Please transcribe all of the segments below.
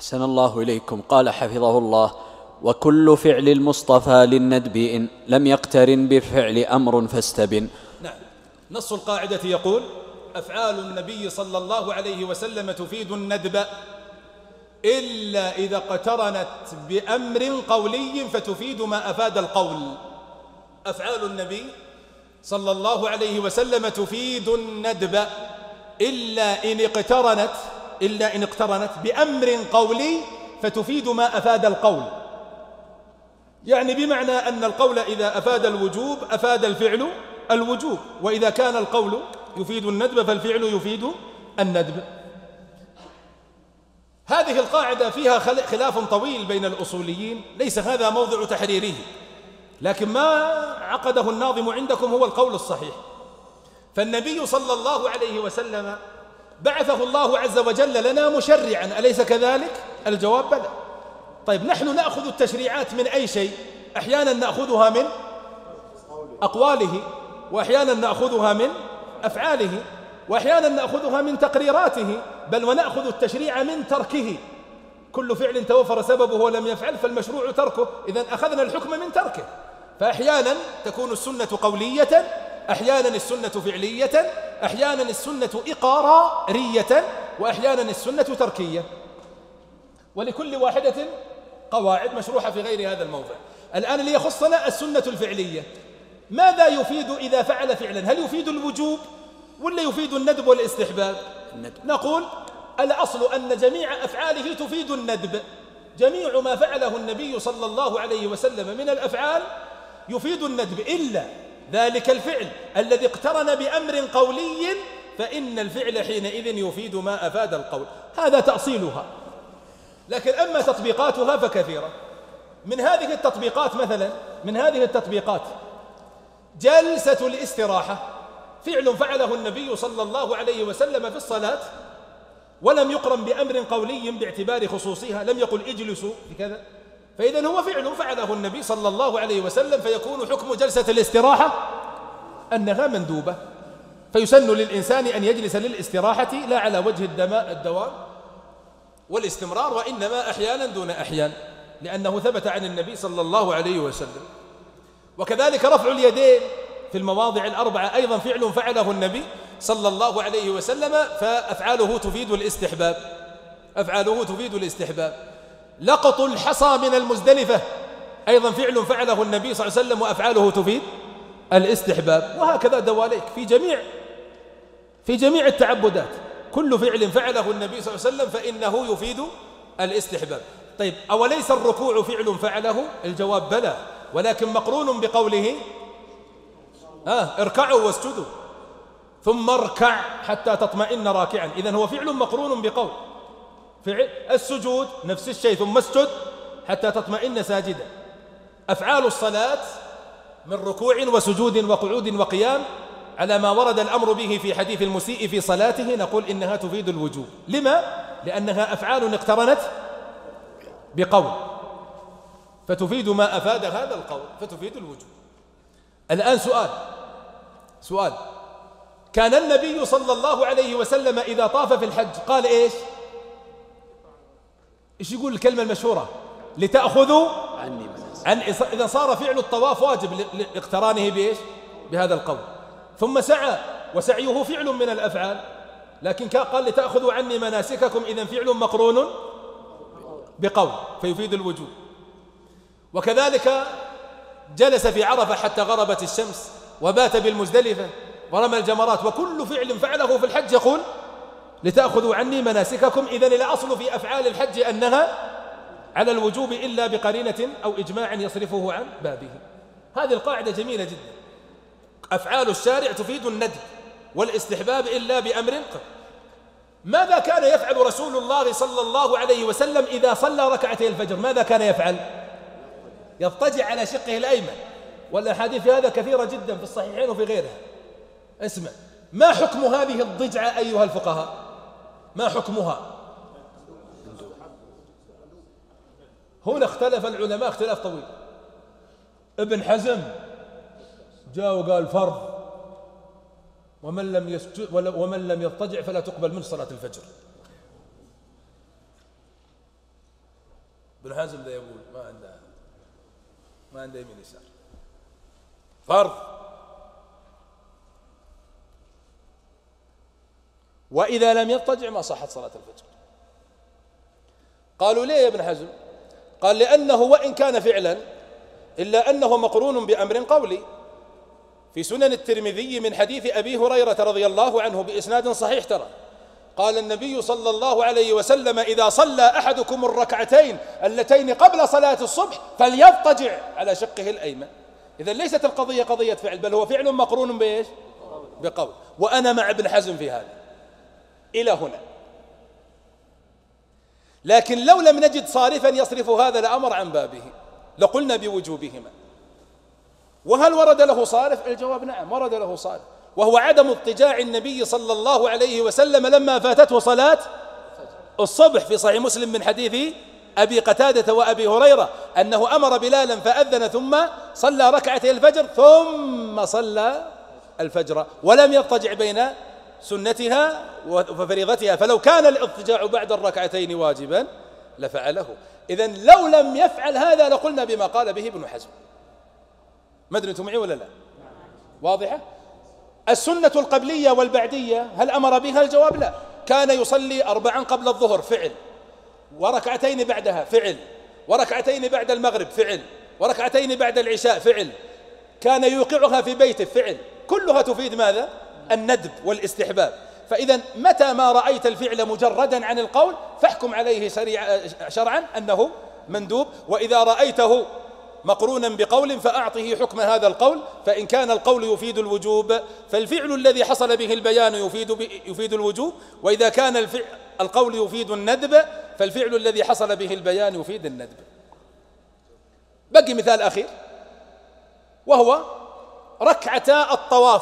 أحسن الله إليكم. قال حفظه الله: وكل فعل المصطفى للندب إن لم يقترن بفعل أمر فاستبن. نعم، نص القاعدة يقول: أفعال النبي صلى الله عليه وسلم تفيد الندب إلا إذا اقترنت بأمر قولي فتفيد ما أفاد القول. أفعال النبي صلى الله عليه وسلم تفيد الندب إلا إن اقترنت بأمر قولي فتفيد ما أفاد القول. يعني بمعنى أن القول إذا أفاد الوجوب أفاد الفعل الوجوب، وإذا كان القول يفيد الندب فالفعل يفيد الندب. هذه القاعدة فيها خلاف طويل بين الأصوليين، ليس هذا موضع تحريره، لكن ما عقده الناظم عندكم هو القول الصحيح. فالنبي صلى الله عليه وسلم بعثه الله عز وجل لنا مشرعا، أليس كذلك؟ الجواب بلى. طيب، نحن نأخذ التشريعات من أي شيء؟ أحيانا نأخذها من أقواله، وأحيانا نأخذها من أفعاله، وأحيانا نأخذها من تقريراته، بل ونأخذ التشريع من تركه. كل فعل توفر سببه ولم يفعل فالمشروع تركه، إذن أخذنا الحكم من تركه. فأحيانا تكون السنة قولية، أحيانا السنة فعلية، أحيانا السنة إقرارية، وأحيانا السنة تركية، ولكل واحدة قواعد مشروحة في غير هذا الموضع. الآن اللي يخصنا السنة الفعلية، ماذا يفيد إذا فعل فعلا؟ هل يفيد الوجوب ولا يفيد الندب والاستحباب؟ نقول الأصل أن جميع أفعاله تفيد الندب. جميع ما فعله النبي صلى الله عليه وسلم من الأفعال يفيد الندب، إلا ذلك الفعل الذي اقترن بأمر قولي، فإن الفعل حينئذ يفيد ما أفاد القول. هذا تأصيلها. لكن أما تطبيقاتها فكثيرة. من هذه التطبيقات مثلا، جلسة الاستراحة، فعل فعله النبي صلى الله عليه وسلم في الصلاة ولم يقرن بأمر قولي باعتبار خصوصها، لم يقل اجلسوا بكذا، فإذن هو فعل فعله النبي صلى الله عليه وسلم، فيكون حكم جلسة الاستراحة أنها مندوبة، فيسن للإنسان أن يجلس للاستراحة لا على وجه الدوام والاستمرار، وإنما أحيانا دون أحيان، لأنه ثبت عن النبي صلى الله عليه وسلم. وكذلك رفع اليدين في المواضع الأربعة أيضا فعل فعله النبي صلى الله عليه وسلم، فأفعاله تفيد الاستحباب. لقط الحصى من المزدلفة أيضا فعل فعله النبي صلى الله عليه وسلم، وأفعاله تفيد الاستحباب. وهكذا دواليك في جميع التعبدات، كل فعل فعله النبي صلى الله عليه وسلم فإنه يفيد الاستحباب. طيب، أوليس الركوع فعل فعله؟ الجواب بلى، ولكن مقرون بقوله اركعوا واسجدوا ثم اركع حتى تطمئن راكعا، إذن هو فعل مقرون بقول. فعل السجود نفس الشيء، ثم اسجد حتى تطمئن ساجدا. أفعال الصلاة من ركوع وسجود وقعود وقيام على ما ورد الأمر به في حديث المسيء في صلاته، نقول إنها تفيد الوجوب. لما؟ لأنها أفعال اقترنت بقول، فتفيد ما أفاد هذا القول، فتفيد الوجوب. الآن سؤال، كان النبي صلى الله عليه وسلم إذا طاف في الحج قال إيش يقول الكلمة المشهورة؟ لتأخذوا عني. إذا صار فعل الطواف واجب لاقترانه بإيش؟ بهذا القول. ثم سعى، وسعيه فعل من الأفعال، لكن قال لتأخذوا عني مناسككم، إذن فعل مقرون بقول فيفيد الوجوب. وكذلك جلس في عرفة حتى غربت الشمس، وبات بالمزدلفة، ورمى الجمرات، وكل فعل فعله في الحج يقول لتأخذوا عني مناسككم. إذن الأصل في أفعال الحج أنها على الوجوب إلا بقرينة أو إجماع يصرفه عن بابه. هذه القاعدة جميلة جدا. أفعال الشارع تفيد الندب والاستحباب إلا بأمر قط. ماذا كان يفعل رسول الله صلى الله عليه وسلم إذا صلى ركعتي الفجر؟ ماذا كان يفعل؟ يضطجع على شقه الأيمن، والأحاديث في هذا كثيرة جدا في الصحيحين وفي غيرها. اسمع، ما حكم هذه الضجعة أيها الفقهاء؟ ما حكمها؟ هنا اختلف العلماء اختلاف طويل. ابن حزم جاء وقال فرض، ومن لم يضطجع فلا تقبل منه صلاة الفجر. ابن حزم ذا يقول ما عنده يمين يسار، فرض. وإذا لم يضطجع ما صحت صلاة الفجر. قالوا ليه يا ابن حزم؟ قال لأنه وإن كان فعلا إلا أنه مقرون بأمر قولي. في سنن الترمذي من حديث أبي هريرة رضي الله عنه بإسناد صحيح ترى، قال النبي صلى الله عليه وسلم: إذا صلى أحدكم الركعتين اللتين قبل صلاة الصبح فليضطجع على شقه الأيمن. إذا ليست القضية قضية فعل، بل هو فعل مقرون بإيش؟ بقول. وأنا مع ابن حزم في هذا إلى هنا. لكن لو لم نجد صارفا يصرف هذا الأمر عن بابه لقلنا بوجوبهما. وهل ورد له صارف؟ الجواب نعم، ورد له صارف، وهو عدم اضطجاع النبي صلى الله عليه وسلم لما فاتته صلاة الصبح في صحيح مسلم من حديث أبي قتادة وأبي هريرة أنه أمر بلالا فأذن ثم صلى ركعتي الفجر ثم صلى الفجر ولم يضطجع بين سنتها وفريضتها. فلو كان الاضطجاع بعد الركعتين واجبا لفعله. إذن لو لم يفعل هذا لقلنا بما قال به ابن حزم. ما أدري أنتم معي ولا لا؟ واضحة؟ السنة القبلية والبعدية هل أمر بها؟ الجواب لا. كان يصلي 4 قبل الظهر فعل، وركعتين بعدها فعل، وركعتين بعد المغرب فعل، وركعتين بعد العشاء فعل، كان يوقعها في بيته فعل، كلها تفيد ماذا؟ الندب والاستحباب. فإذا متى ما رأيت الفعل مجردا عن القول فاحكم عليه شرعا أنه مندوب، وإذا رأيته مقرونا بقول فأعطه حكم هذا القول. فإن كان القول يفيد الوجوب فالفعل الذي حصل به البيان يفيد الوجوب، وإذا كان القول يفيد الندب فالفعل الذي حصل به البيان يفيد الندب. بقي مثال أخير وهو ركعتا الطواف،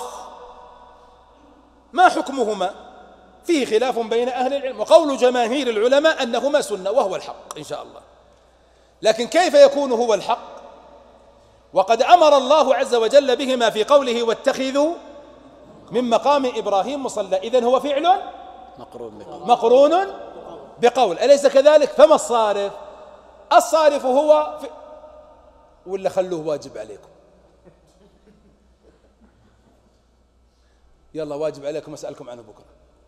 ما حكمهما؟ فيه خلاف بين أهل العلم، وقول جماهير العلماء أنهما سنة وهو الحق إن شاء الله. لكن كيف يكون هو الحق وقد أمر الله عز وجل بهما في قوله: واتخذوا من مقام إبراهيم مصلى؟ إذن هو فعل مقرون بقول، أليس كذلك؟ فما الصارف؟ الصارف هو ولا خلوه واجب عليكم؟ يلا واجب عليكم أسألكم عنه بكرة.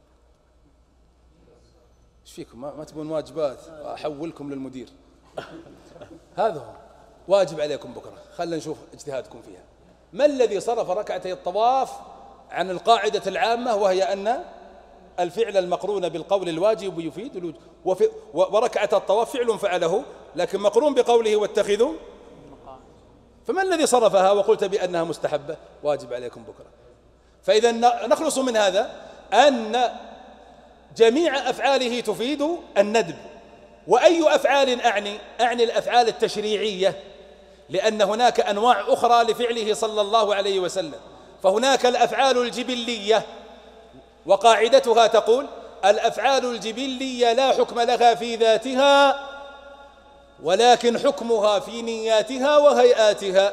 ايش فيكم ما تبون واجبات؟ أحولكم للمدير. هذا هو واجب عليكم بكرة، خلنا نشوف اجتهادكم فيها. ما الذي صرف ركعتي الطواف عن القاعدة العامة وهي أن الفعل المقرون بالقول الواجب يفيد الوجوب، وركعة الطواف فعل فعله لكن مقرون بقوله واتخذوا، فما الذي صرفها وقلت بأنها مستحبة؟ واجب عليكم بكرة. فإذا نخلص من هذا أن جميع أفعاله تفيد الندب. وأي أفعال أعني الأفعال التشريعية، لأن هناك أنواع أخرى لفعله صلى الله عليه وسلم. فهناك الأفعال الجبلية، وقاعدتها تقول: الأفعال الجبلية لا حكم لها في ذاتها ولكن حكمها في نياتها وهيئاتها.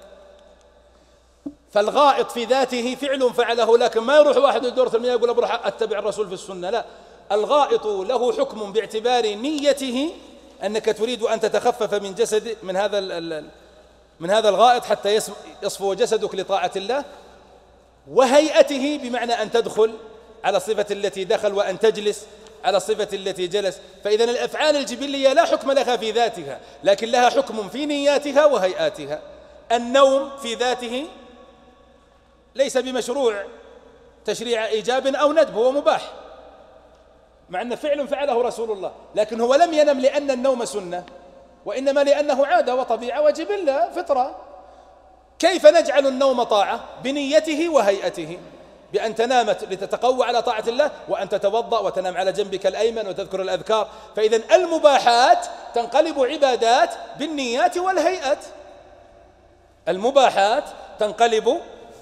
فالغائط في ذاته فعل فعله، لكن ما يروح واحد يدور المياه يقول أبروح أتبع الرسول في السنة، لا، الغائط له حكم باعتبار نيته، أنك تريد أن تتخفف من جسد من هذا الغائط حتى يصفو جسدك لطاعة الله، وهيئته بمعنى أن تدخل على الصفة التي دخل وأن تجلس على الصفة التي جلس. فإذا الأفعال الجبلية لا حكم لها في ذاتها لكن لها حكم في نياتها وهيئاتها. النوم في ذاته ليس بمشروع تشريع إيجاب أو ندب، هو مباح مع أن فعل فعله رسول الله، لكن هو لم ينم لأن النوم سنة، وإنما لأنه عادة وطبيعة وجبلة فطرة. كيف نجعل النوم طاعة؟ بنيته وهيئته، بأن تنام لتتقوى على طاعة الله، وأن تتوضأ وتنام على جنبك الأيمن وتذكر الأذكار. فإذا المباحات تنقلب عبادات بالنيات والهيئات، المباحات تنقلب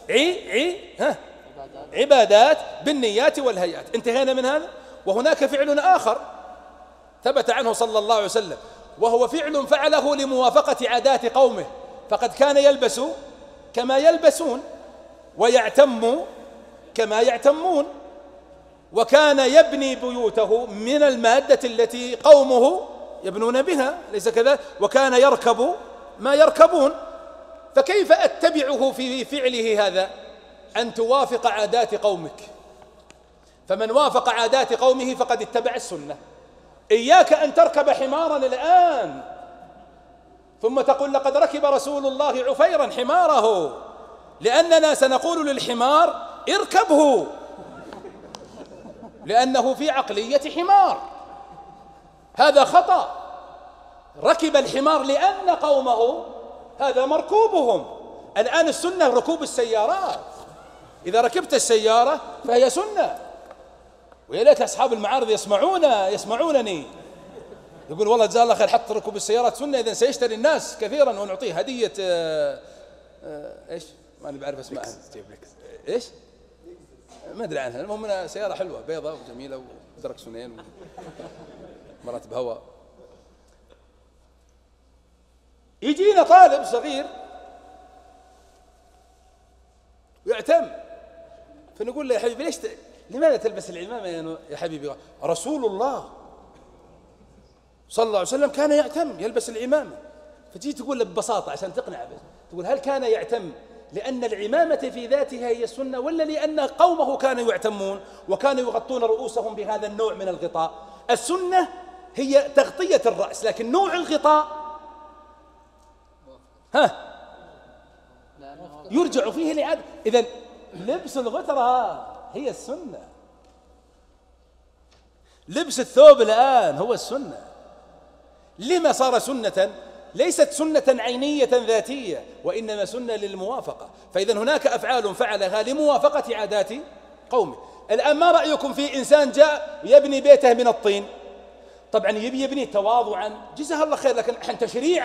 عبادات بالنيات والهيئات. انتهينا من هذا. وهناك فعل آخر ثبت عنه صلى الله عليه وسلم، وهو فعل فعله لموافقة عادات قومه، فقد كان يلبس كما يلبسون ويعتم كما يعتمون، وكان يبني بيوته من المادة التي قومه يبنون بها، ليس كذلك؟ وكان يركب ما يركبون، فكيف أتبعه في فعله هذا؟ أن توافق عادات قومك، فمن وافق عادات قومه فقد اتبع السنة. إياك أن تركب حمارا الآن ثم تقول لقد ركب رسول الله عفيرا حماره، لأننا سنقول للحمار اركبه، لأنه في عقلية حمار. هذا خطأ. ركب الحمار لأن قومه هذا مركوبهم. الآن السنة ركوب السيارات، إذا ركبت السيارة فهي سنة. ويا ليت أصحاب المعارض يسمعونني، يقول والله جزاه الله خير حط ركوب السيارات سنة، إذن سيشتري الناس كثيرا ونعطيه هدية إيش؟ ما بعرف اسمها إيش؟ ما أدري عنها. المهم أنها سيارة حلوة بيضة وجميلة ودركسونين ومراتب هواء. يجينا طالب صغير ويعتم، فنقول له يا حبيبي لماذا تلبس العمامة يا حبيبي؟ رسول الله صلى الله عليه وسلم كان يعتم يلبس العمامة. فتجي تقول له ببساطة عشان تقنع بس، تقول هل كان يعتم لأن العمامة في ذاتها هي السنة، ولا لأن قومه كانوا يعتمون وكانوا يغطون رؤوسهم بهذا النوع من الغطاء؟ السنة هي تغطية الرأس، لكن نوع الغطاء يرجع فيه لعادة. إذن لبس الغترة هي السنة، لبس الثوب الآن هو السنة. لما صار سنة؟ ليست سنة عينية ذاتية، وإنما سنة للموافقة. فإذا هناك أفعال فعلها لموافقة عادات قومه. الآن ما رأيكم في إنسان جاء يبني بيته من الطين؟ طبعا يبني تواضعا، جزاه الله خير، لكن احنا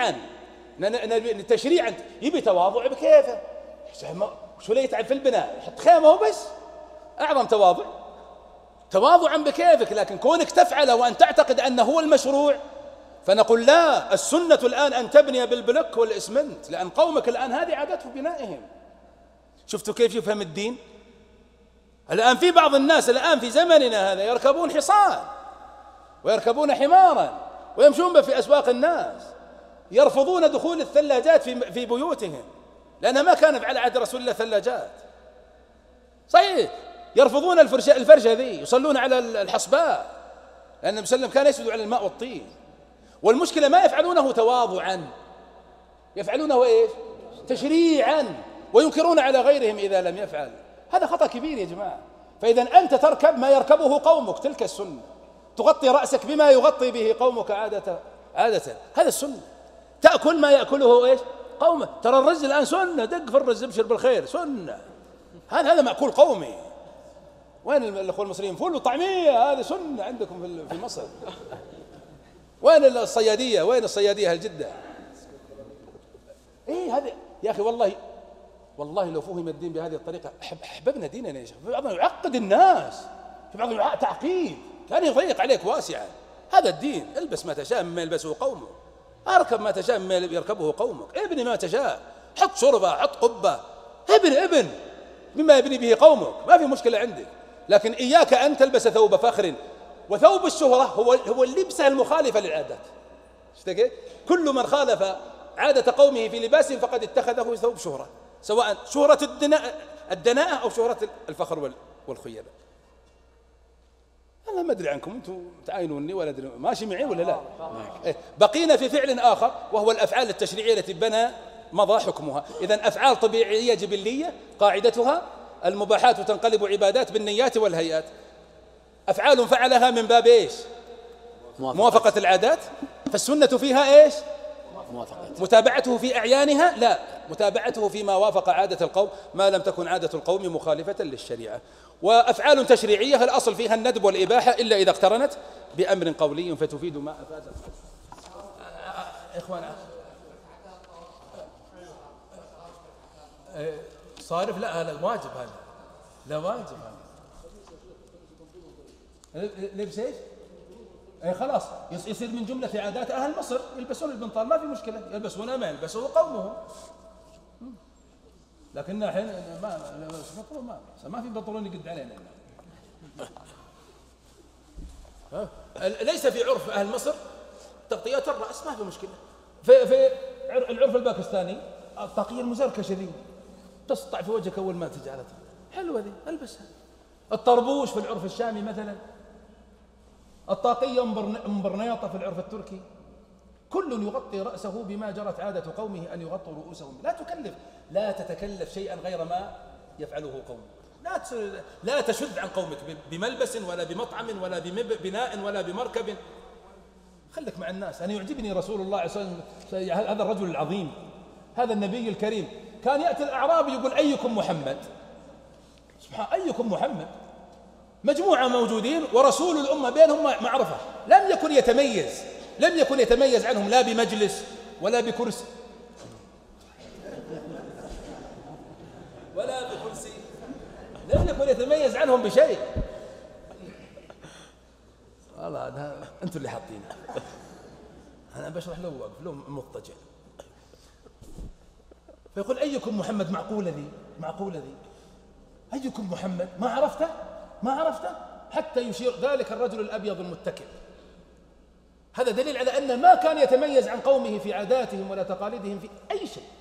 تشريعا يبي تواضع بكيفه. شو اللي يتعب في البناء؟ يحط خيمه وبس، أعظم تواضعا بكيفك. لكن كونك تفعله وأن تعتقد أنه هو المشروع، فنقول لا، السنة الآن أن تبني بالبلوك والإسمنت، لأن قومك الآن هذه عادته بنائهم. شفتوا كيف يفهم الدين؟ الآن في بعض الناس الآن في زمننا هذا يركبون حصان ويركبون حمارا ويمشون به في أسواق الناس، يرفضون دخول الثلاجات في بيوتهم، لأنها ما كان على عهد رسول الله ثلاجات. صحيح، يرفضون الفرشة ذي، يصلون على الحصباء، لأن النبي صلى الله عليه وسلم كان يسجد على الماء والطين. والمشكلة ما يفعلونه تواضعا، يفعلونه إيش؟ تشريعا، وينكرون على غيرهم إذا لم يفعل. هذا خطأ كبير يا جماعة. فإذا أنت تركب ما يركبه قومك، تلك السنة. تغطي رأسك بما يغطي به قومك عادة، هذا السنة. تأكل ما يأكله إيش؟ قومه. ترى الرز الآن سنة، دق في الرز ابشر بالخير، سنة. هذا مأكول قومي. وين الأخوة المصريين؟ فول وطعمية، هذه سنة عندكم في مصر. وين الصيادية؟ وين الصيادية الجدة؟ إيه هذا يا أخي، والله لو فهم الدين بهذه الطريقة أحببنا ديننا يا شيخ. في بعضهم يعقد الناس، في بعضهم تعقيد، كان يضيق عليك واسعا. هذا الدين، البس ما تشاء مما يلبسه قومه، اركب ما تشاء مما يركبه قومك، ابني ما تشاء، حط شربة، حط قبة، ابن مما يبني به قومك، ما في مشكلة عندك. لكن إياك أن تلبس ثوب فخر. وثوب الشهرة هو اللبسة المخالفة للعادات. كل من خالف عادة قومه في لباسهم فقد اتخذه ثوب شهرة، سواء شهرة الدناءة أو شهرة الفخر والخيبة. أنا ما أدري عنكم، أنتم تعاينوني ولا أدري ماشي معي ولا لا. بقينا في فعل آخر وهو الأفعال التشريعية التي بنى مضى حكمها. إذن أفعال طبيعية جبلية قاعدتها المباحات تنقلب عبادات بالنيات والهيئات. أفعال فعلها من باب إيش؟ موافقة العادات، فالسنة فيها إيش؟ متابعته في أعيانها؟ لا، متابعته فيما وافق عادة القوم، ما لم تكن عادة القوم مخالفة للشريعة. وأفعال تشريعية الأصل فيها الندب والإباحة إلا إذا اقترنت بأمر قولي فتفيد ما أفاد. إخوان صارف، لا هذا واجب، هذا لا واجب. هذا لبس ايش؟ اي خلاص يصير من جملة عادات أهل مصر، يلبسون البنطال ما في مشكلة، يلبسون ما يلبسوا قومهم. لكن الحين ما في بنطلون يقد علينا. ليس في عرف أهل مصر تغطية الرأس ما في مشكلة. في العرف الباكستاني الطاقية المزركشة ذي تسطع في وجهك أول ما تجي على طول، حلوة ذي البسها. الطربوش في العرف الشامي مثلا، الطاقية مبرنيطة في العرف التركي. كل يغطي رأسه بما جرت عادة قومه أن يغطوا رؤوسهم. لا تتكلف شيئا غير ما يفعله قومك. لا تشد عن قومك بملبس ولا بمطعم ولا ببناء ولا بمركب. خلك مع الناس. أنا يعجبني رسول الله عليه الصلاة والسلام، هذا الرجل العظيم، هذا النبي الكريم، كان يأتي الأعرابي يقول أيكم محمد؟ سبحان، أيكم محمد؟ مجموعة موجودين ورسول الأمة بينهم معرفة. لم يكن يتميز عنهم لا بمجلس ولا بكرسي لم يكن يتميز عنهم بشيء. والله أنتم اللي حاطينها، أنا بشرح له واقف له مضطجع. فيقول أيكم محمد؟ معقولة ذي أيكم محمد؟ ما عرفته حتى يشير ذلك الرجل الأبيض المتكئ. هذا دليل على أن ما كان يتميز عن قومه في عاداتهم ولا تقاليدهم في أي شيء.